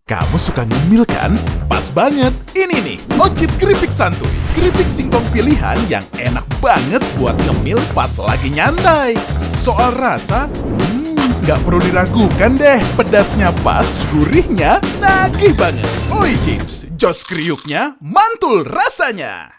Kamu suka ngemil kan? Pas banget! Ini nih, Ochips keripik santuy. Keripik singkong pilihan yang enak banget buat ngemil pas lagi nyantai. Soal rasa, nggak perlu diragukan deh. Pedasnya pas, gurihnya nagih banget. Ochips, jos kriuknya mantul rasanya.